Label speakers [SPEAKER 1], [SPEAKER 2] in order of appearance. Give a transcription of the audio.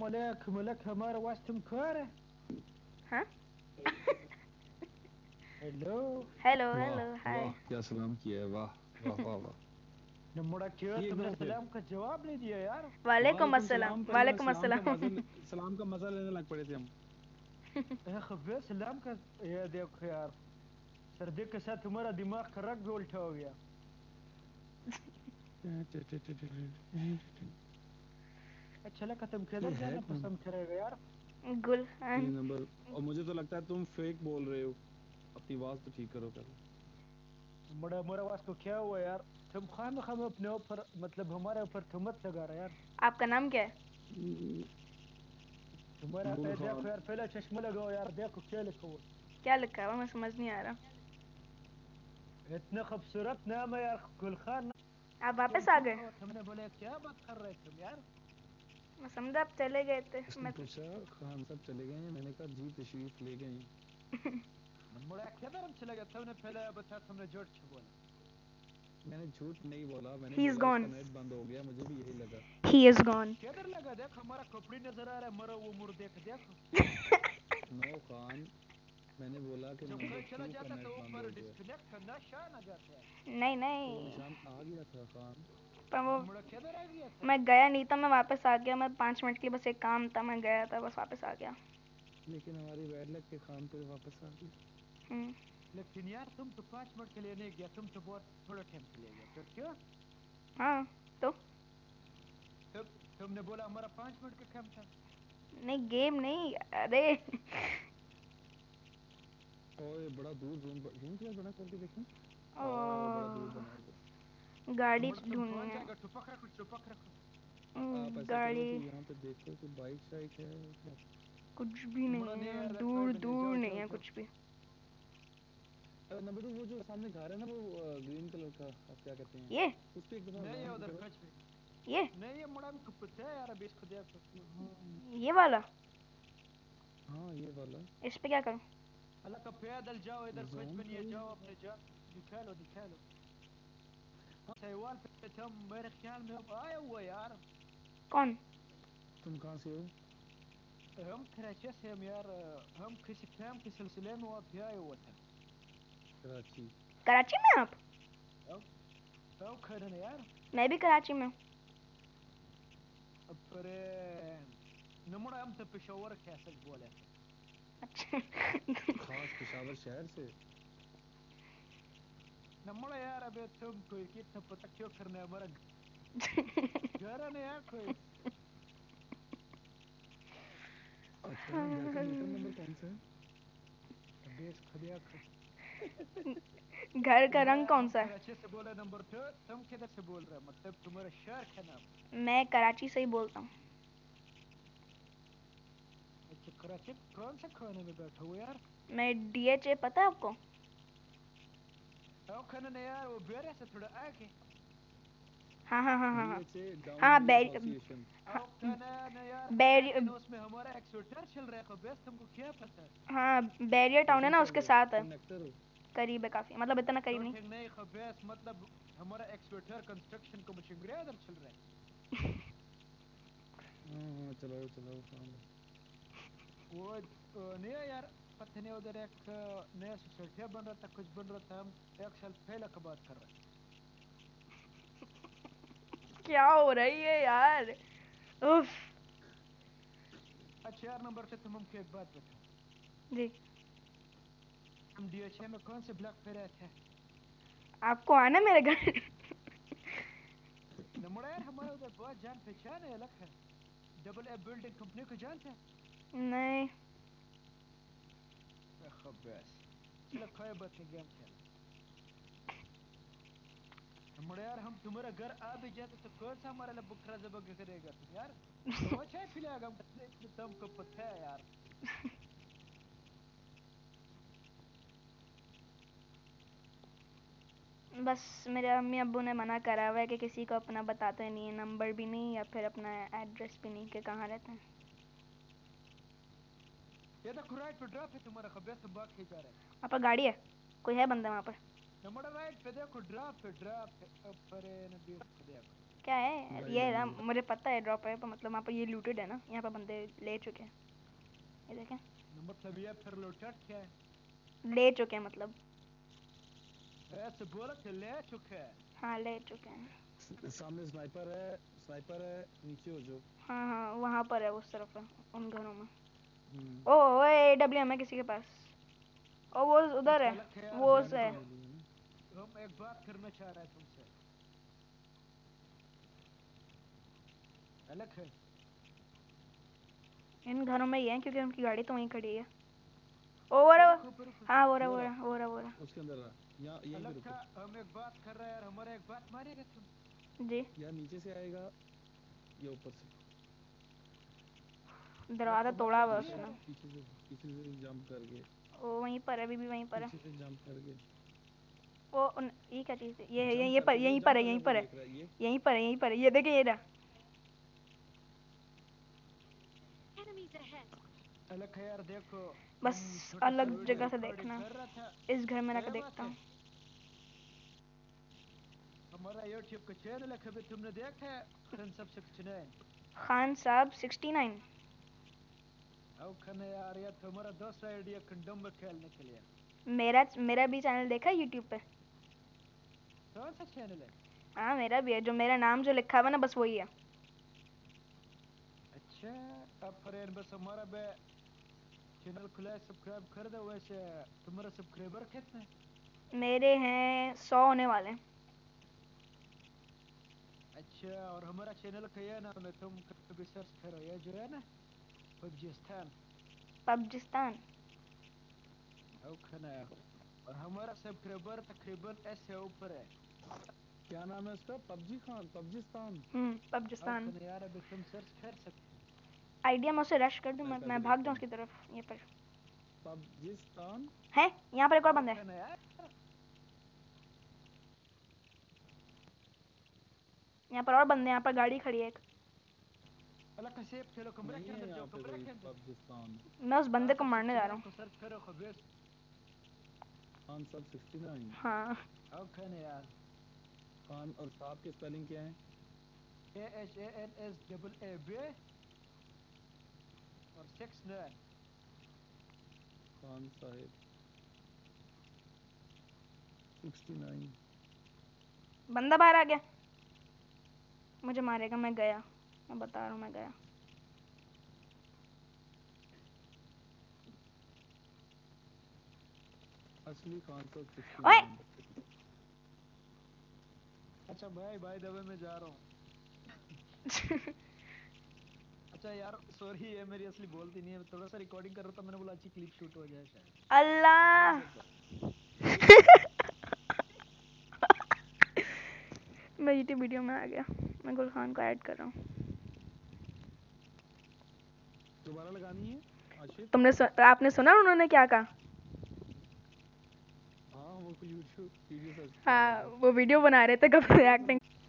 [SPEAKER 1] अलैकुम अलैक हमारा वास तुम खैर है?
[SPEAKER 2] हाँ
[SPEAKER 1] हेलो
[SPEAKER 2] हेलो
[SPEAKER 3] वाह
[SPEAKER 2] हेलो हाय।
[SPEAKER 3] वाह, क्या सलाम किया है, वाह वाह वाह वाह।
[SPEAKER 1] नम्बड़ा क्यों
[SPEAKER 3] ये
[SPEAKER 1] तुमने
[SPEAKER 3] करो फिर।
[SPEAKER 1] सलाम का जवाब नहीं दिया यार?
[SPEAKER 2] वालेकुम
[SPEAKER 3] वालेकुम
[SPEAKER 2] अस्सलाम
[SPEAKER 3] सलाम, पहले
[SPEAKER 2] वालेकुम अस्सलाम।
[SPEAKER 3] सलाम का मजा लेने लग पड़े थे हम।
[SPEAKER 1] ए खबे सलाम का। ये देखो यार, सर्दी के साथ तुम्हारा दिमाग का रंग भी उल्टा हो गया। अच्छा लगा, तुम
[SPEAKER 3] ये
[SPEAKER 1] किधर
[SPEAKER 3] है
[SPEAKER 1] जाना
[SPEAKER 3] कौन?
[SPEAKER 1] पसंद करेगा यार?
[SPEAKER 2] गुल हाँ।
[SPEAKER 3] 3 नंबर। और मुझे तो लगता है तुम फेक बोल रहे हो। अपनी आवाज तो ठीक करो पहले।
[SPEAKER 1] बड़ा मेरा वास को क्या हुआ यार? तुम खाम खाम अपने ऊपर मतलब हमारे ऊपर तुहमत लगा रहे यार।
[SPEAKER 2] आपका नाम क्या है?
[SPEAKER 1] तुम्हारा
[SPEAKER 3] गुल
[SPEAKER 1] देखो
[SPEAKER 3] खान।
[SPEAKER 1] यार, पहले चश्मा लगाओ यार, देखो क्या लिखा हुआ।
[SPEAKER 2] क्या लिखा है वो मैं समझ नहीं आ रहा।
[SPEAKER 1] इतना खूबसूरत नाम है यार, गुल खान।
[SPEAKER 2] आप
[SPEAKER 1] तुम
[SPEAKER 2] वापस आ
[SPEAKER 1] तुम
[SPEAKER 2] गए?
[SPEAKER 1] तुमने बोले क्या बात कर रहे तुम यार?
[SPEAKER 2] मैं समझा आप चले गए थे
[SPEAKER 3] उसने
[SPEAKER 2] मैं।
[SPEAKER 3] पूछा खान साहब चले गए हैं, मैंने कहा जी तशरीफ ले गए हैं।
[SPEAKER 1] नम्बड़ा किधर हम चले गए? तुमने पहले बता, तुमने झूठ क्यों बोला?
[SPEAKER 3] मैंने झूठ नहीं बोला, मैंने
[SPEAKER 2] ही इज
[SPEAKER 3] बोला उसका
[SPEAKER 2] गॉन।
[SPEAKER 3] नेट बंद हो गया, मुझे भी यही लगा।
[SPEAKER 2] He is gone.
[SPEAKER 1] किधर लगा? देख हमारा खोपड़ी नजर आ रहा है, मरो वो मुर्दे का देखो।
[SPEAKER 3] नो खान, मैंने बोला कि
[SPEAKER 1] जब
[SPEAKER 3] नंबर
[SPEAKER 1] कोई चला
[SPEAKER 3] 2 का
[SPEAKER 1] जाता तो
[SPEAKER 3] नेट बंद
[SPEAKER 1] ऊपर
[SPEAKER 3] हो गया।
[SPEAKER 1] डिस्कनेक्ट का निशान आ जाता है।
[SPEAKER 2] नहीं
[SPEAKER 3] तो वो
[SPEAKER 2] नहीं।
[SPEAKER 3] निशान आ गया था खान।
[SPEAKER 2] पर वो
[SPEAKER 1] नम्बड़ा किधर आ गया था?
[SPEAKER 2] मैं गया नहीं था, मैं वापस आ गया। मैं 5 मिनट के लिए बस एक काम था, मैं गया था बस वापस आ गया।
[SPEAKER 3] लेकिन हमारी बैड लक के खान पे वापस आ गई।
[SPEAKER 2] हम्म।
[SPEAKER 1] लेकिन यार तुम तो 5 मिनट के लिए नहीं गया, तुम तो बहुत थोड़ा टाइम के लिए गया, फिर क्यों?
[SPEAKER 2] हाँ तो
[SPEAKER 1] तुम तुमने बोला हमारा 5 मिनट का काम था।
[SPEAKER 2] नहीं गेम नहीं अरे।
[SPEAKER 3] ओए बड़ा दूर जूम जूम किया, बड़ा करके देखें। ओ बड़ा दूर
[SPEAKER 2] ओ,
[SPEAKER 3] बना है वो।
[SPEAKER 2] गाड़ी
[SPEAKER 1] नम्बड़ा तुम
[SPEAKER 2] ढूंढनी
[SPEAKER 1] कौन
[SPEAKER 2] है।
[SPEAKER 1] जाएगा? टुपक रखो चुपक रखो।
[SPEAKER 3] आप ऐसा करो
[SPEAKER 2] गाड़ी
[SPEAKER 3] कि यहाँ पे देखो कि बाइक शाइक है क्या?
[SPEAKER 2] कुछ भी
[SPEAKER 1] नम्बड़ा
[SPEAKER 2] नहीं
[SPEAKER 1] नहीं
[SPEAKER 2] है,
[SPEAKER 1] यार, इधर कोई
[SPEAKER 2] दूर
[SPEAKER 1] भी नहीं,
[SPEAKER 2] दूर
[SPEAKER 1] जाओ
[SPEAKER 2] नहीं
[SPEAKER 1] जाओ
[SPEAKER 2] है
[SPEAKER 1] जाओ।
[SPEAKER 2] कुछ भी।
[SPEAKER 3] नंबर 2 वो जो सामने घर है ना, वो ग्रीन कलर का, आप क्या कहते हैं
[SPEAKER 2] ये
[SPEAKER 3] उस पे एक दफा
[SPEAKER 1] नहीं है
[SPEAKER 3] लैंड
[SPEAKER 1] उधर
[SPEAKER 3] करो।
[SPEAKER 1] कुछ भी।
[SPEAKER 2] ये
[SPEAKER 1] नहीं ये मुड़ा में कुछ है यार, अभी इसको देखो।
[SPEAKER 3] हाँ
[SPEAKER 2] ये वाला।
[SPEAKER 3] हाँ, ये वाला।
[SPEAKER 2] इस पे क्या करूं?
[SPEAKER 1] अल्लाह का पैदल जाओ, इधर कुछ
[SPEAKER 3] जोन
[SPEAKER 1] भी नहीं है,
[SPEAKER 3] करो।
[SPEAKER 1] जाओ अपने जान। निकालो निकालो। साहिवाल पे तुम मेरे ख्याल में अब आया हुआ यार।
[SPEAKER 2] कौन?
[SPEAKER 3] तुम कहाँ से हो?
[SPEAKER 1] हम कराची से हम यार, हम किसी काम के सिलसिले में वहाँ पे आए हुए थे।
[SPEAKER 3] कराची।
[SPEAKER 2] कराची में आप?
[SPEAKER 1] हम हम खड़े ना यार।
[SPEAKER 2] मैं भी कराची में हूँ।
[SPEAKER 1] पर नमुड़ा हम तो पेशावर के सच बोले थे।
[SPEAKER 2] अच्छा।
[SPEAKER 3] खास पेशावर शहर से।
[SPEAKER 1] नमुड़ा यार अबे तुम कोई कितना पता क्यों करना है हमारा घर है ना यार कोई।
[SPEAKER 3] अच्छा, घर का मीटर नंबर कौन सा है?
[SPEAKER 1] अबे इसको देखो।
[SPEAKER 2] घर का
[SPEAKER 1] नमुड़ा
[SPEAKER 2] रंग
[SPEAKER 1] यार
[SPEAKER 2] कौन
[SPEAKER 1] हम
[SPEAKER 2] सा है?
[SPEAKER 1] कराची से बोले नंबर 2, तुम किधर से बोल रहे हो? मतलब तुम्हारा शहर क्या नाम?
[SPEAKER 2] मैं कराची से ही बोलता हूँ।
[SPEAKER 1] अच्छा कराची कौन सा खाने में बैठा हुआ यार?
[SPEAKER 2] मैं डीएचए, पता है आपको?
[SPEAKER 1] हम खाना नहीं यार, वो बेरे से थोड़ा आगे।
[SPEAKER 2] हाँ हाँ हाँ हाँ हाँ।
[SPEAKER 3] डीएचए डाउन
[SPEAKER 2] हाँ
[SPEAKER 3] हिल
[SPEAKER 2] बैर
[SPEAKER 3] एसोसिएशन।
[SPEAKER 2] हाँ,
[SPEAKER 1] हम खाना नहीं यार,
[SPEAKER 2] बैर
[SPEAKER 1] लेकिन उसमें हमारा एक्सोटर चल रहा है, खबीस तुमको क्या पता है?
[SPEAKER 2] हाँ बैरियर टाउन है
[SPEAKER 3] कौन
[SPEAKER 2] ना,
[SPEAKER 3] सा
[SPEAKER 2] उसके
[SPEAKER 3] वो
[SPEAKER 2] साथ है।
[SPEAKER 3] कनेक्टर हो?
[SPEAKER 2] करीब है काफी, मतलब इतना करीब नहीं।
[SPEAKER 1] शूटिंग नहीं खबीस, मतलब हमारा एक्सोटर कंस्ट्रक्शन का मशीन इधर चल रहा है।
[SPEAKER 3] हाँ हाँ, चलाओ चलाओ काम।
[SPEAKER 1] वो नहीं है यार, पता नहीं उधर एक नया सोसाइटी बन रहा था, कुछ बन रहा था, हम 1 साल पहले का बात कर रहे हैं।
[SPEAKER 2] क्या हो रही है यार? उफ।
[SPEAKER 1] अच्छा यार नंबर से तुम हमको एक बात बताओ,
[SPEAKER 2] जी।
[SPEAKER 1] हम डीएचए में कौन से ब्लॉक पे रहे थे?
[SPEAKER 2] आपको आना मेरे घर?
[SPEAKER 1] नमड़ा यार हमारा उधर बहुत जान पहचान है, अलग है। डबल ए बिल्डिंग कंपनी को जानते हैं?
[SPEAKER 2] नहीं।
[SPEAKER 1] खबीस। चलो कोई बात नहीं, गेम खेल। नमड़ा यार हम तुम्हारा घर आ भी जाते तो कौन सा हमारे लिए बुखरा जबक करेगा तुम यार? हवा चाय पिलाएगा हम, इतने तुमको पता है यार।
[SPEAKER 2] बस मेरे अम्मी अब्बू ने मना करा हुआ है कि किसी को अपना बताते नहीं है, नंबर भी नहीं या फिर अपना एड्रेस भी नहीं कि कहाँ रहते हैं।
[SPEAKER 1] ये देखो राइट पे ड्रॉप है तुम्हारा, खबीस तुम भाग के जा रहे हैं।
[SPEAKER 2] वहाँ पर गाड़ी है? कोई है बंदा वहाँ पर?
[SPEAKER 1] नमड़ा राइट पे देखो, ड्रॉप पे ड्रॉप पे ऊपर नबी को देखो।
[SPEAKER 2] क्या है
[SPEAKER 3] गाड़ी
[SPEAKER 2] ये ना,
[SPEAKER 3] डालने
[SPEAKER 2] मुझे पता है ड्रॉप है, पर मतलब वहाँ पर ये लूटेड है ना, यहाँ पर बंदे ले चुके हैं, ये देखें,
[SPEAKER 1] मतलब ये फिर लूटेड क्या है?
[SPEAKER 2] ले चुके हैं मतलब।
[SPEAKER 1] ऐसे बोला कि ले चुके हैं।
[SPEAKER 2] हाँ ले चुके हैं।
[SPEAKER 3] सामने स्नाइपर है, नीचे हो जो।
[SPEAKER 2] हाँ हाँ वहाँ पर है, उस तरफ है, उन घरों में।
[SPEAKER 3] हम्म,
[SPEAKER 2] ओ AWM है किसी के पास, ओ वो उधर
[SPEAKER 1] अच्छा
[SPEAKER 2] है,
[SPEAKER 1] लख यार
[SPEAKER 2] वो
[SPEAKER 3] मैंने
[SPEAKER 2] है।
[SPEAKER 3] तो ले ली है ना।
[SPEAKER 1] हम एक बात करना चाह रहे हैं तुमसे। अलग है।
[SPEAKER 2] इन घरों में ही है क्योंकि उनकी गाड़ी तो वहीं खड़ी है। ओ वो रहा,
[SPEAKER 1] रुको रुको।
[SPEAKER 2] हाँ वो रहा
[SPEAKER 3] वो
[SPEAKER 2] वो
[SPEAKER 3] रहा,
[SPEAKER 2] रहा वो रहा वो रहा।
[SPEAKER 3] उसके अंदर रहा, यहाँ यहीं पे
[SPEAKER 1] अलग
[SPEAKER 3] रुको।
[SPEAKER 1] था, हम एक बात कर रहे हैं यार, हमारा एक बात मारेगा तुम?
[SPEAKER 2] जी
[SPEAKER 3] या नीचे से आएगा या ऊपर से।
[SPEAKER 1] अलग
[SPEAKER 2] दरवाजा
[SPEAKER 1] तुम्हारा
[SPEAKER 2] तोड़ा हुआ
[SPEAKER 1] एक
[SPEAKER 2] है
[SPEAKER 1] ही है
[SPEAKER 2] उसने।
[SPEAKER 1] यार।
[SPEAKER 3] पीछे से जंप करके।
[SPEAKER 2] वो वहीं पर है, अभी भी वहीं पर है।
[SPEAKER 3] पीछे से जंप करके।
[SPEAKER 2] वो ये क्या चीज़ है, ये
[SPEAKER 3] जंप
[SPEAKER 2] ये पर,
[SPEAKER 3] करके वो
[SPEAKER 2] यहीं पर
[SPEAKER 3] जंप
[SPEAKER 2] है,
[SPEAKER 3] कर
[SPEAKER 2] यहीं
[SPEAKER 3] कर वो
[SPEAKER 2] पर है,
[SPEAKER 3] देख रहा है ये।
[SPEAKER 2] यहीं पर है, यहीं पर है, ये देखे ये रहा।
[SPEAKER 1] अलग है यार, देखो
[SPEAKER 2] बस
[SPEAKER 1] हम छोटा सा
[SPEAKER 2] अलग
[SPEAKER 1] वीडियो
[SPEAKER 2] जगह से
[SPEAKER 1] रिकॉर्डिंग
[SPEAKER 2] देखना,
[SPEAKER 1] कर रहा था।
[SPEAKER 2] इस घर में रख
[SPEAKER 1] ये बात
[SPEAKER 2] देखता
[SPEAKER 1] है,
[SPEAKER 2] हूँ।
[SPEAKER 1] हमारा यूट्यूब का चैनल है, कभी तुमने देखा है? खान साहब 69।
[SPEAKER 2] खान साहब 69।
[SPEAKER 1] आओ खाने यार, ये तो हमारा दूसरा आइडिया कंडम में खेलने के लिए।
[SPEAKER 2] मेरा भी चैनल देखा यूट्यूब पे।
[SPEAKER 1] कौन सा चैनल है?
[SPEAKER 2] हाँ मेरा भी है, जो मेरा नाम जो लिखा हुआ है ना, बस वही है।
[SPEAKER 1] अच्छा, अब फ्रेंड बस हमारा बे चैनल खुला है, सब्सक्राइब कर दो। वैसे तुम्हारा सब्सक्राइबर कितना है?
[SPEAKER 2] मेरे हैं 100 होने वाले हैं।
[SPEAKER 1] अच्छा, और हमारा चैनल का ये नाम है, तुम कभी सर्च करो, ये जो है ना, पबजिस्तान।
[SPEAKER 2] पबजिस्तान।
[SPEAKER 1] आओ खाना यार, और हमारा सब्सक्राइबर तकरीबन ऐसे ऊपर है।
[SPEAKER 3] क्या नाम है उसका? पबजी खान, पबजिस्तान।
[SPEAKER 1] आओ
[SPEAKER 2] पबजिस्तान।
[SPEAKER 1] खाना यार, अभी तुम सर्च कर सकते
[SPEAKER 2] आइडिया मैं उसे रश कर दूं,
[SPEAKER 3] मैं करके
[SPEAKER 2] मैं भाग
[SPEAKER 3] देखता
[SPEAKER 2] जाऊं
[SPEAKER 3] हूँ।
[SPEAKER 2] उसकी तरफ। ये पर
[SPEAKER 3] पबजिस्तान।
[SPEAKER 2] है, यहाँ पर एक और
[SPEAKER 1] आओ
[SPEAKER 2] बंदा है।
[SPEAKER 1] खाना यार।
[SPEAKER 2] यहाँ पर और बंदे हैं, यहाँ पर गाड़ी खड़ी है एक।
[SPEAKER 1] अलग का सेफ खेलो, कमरे
[SPEAKER 3] नहीं
[SPEAKER 1] के
[SPEAKER 3] है
[SPEAKER 1] अंदर
[SPEAKER 3] यहाँ
[SPEAKER 1] जाओ,
[SPEAKER 3] पे
[SPEAKER 1] कमरे
[SPEAKER 3] कोई
[SPEAKER 1] के अंदर।
[SPEAKER 3] पबजिस्तान।
[SPEAKER 2] मैं उस बंदे
[SPEAKER 1] खान
[SPEAKER 2] को
[SPEAKER 1] सब
[SPEAKER 2] मारने जा रहा
[SPEAKER 1] 69
[SPEAKER 2] हूँ।
[SPEAKER 1] को सर्च करो खबीस।
[SPEAKER 3] खान साहब 69।
[SPEAKER 2] हाँ
[SPEAKER 1] आओ खाना यार।
[SPEAKER 3] खान और साहब की स्पेलिंग क्या है?
[SPEAKER 1] KHANSAAB और 69।
[SPEAKER 3] खान साहिब 69।
[SPEAKER 2] बंदा बाहर आ गया, मुझे मारेगा। मैं गया, मैं बता रहा हूँ, मैं गया।
[SPEAKER 3] असली खान साहब
[SPEAKER 2] ओए
[SPEAKER 3] 69।
[SPEAKER 1] अच्छा भाई, बाय द वे मैं जा रहा हूँ। अच्छा यार सॉरी, ये मेरी असली बोलती नहीं है, थोड़ा सा रिकॉर्डिंग कर रहा था, मैंने बोला अच्छी क्लिप शूट हो जाए शायद। क्या
[SPEAKER 2] अल्लाह।
[SPEAKER 1] कहते हो?
[SPEAKER 2] मैं यूट्यूब वीडियो में आ गया, मैं गुलखान को ऐड कर रहा हूँ।
[SPEAKER 3] दोबारा लगानी है आशिफ?
[SPEAKER 2] आपने सुना उन्होंने क्या कहा?
[SPEAKER 3] हाँ वो यूट्यूब वीडियो सर्च डाला
[SPEAKER 2] हाँ
[SPEAKER 3] था।
[SPEAKER 2] वो वीडियो बना रहे थे कब से एक्टिंग